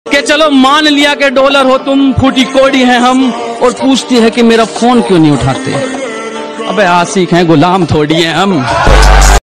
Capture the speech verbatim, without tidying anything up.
कि चलो मान लिया कि डॉलर हो तुम, फूटी कोड़ी हैं हम, और पूछती है कि मेरा फोन क्यों नहीं उठाते। अबे आशिक हैं, गुलाम थोड़ी हैं हम।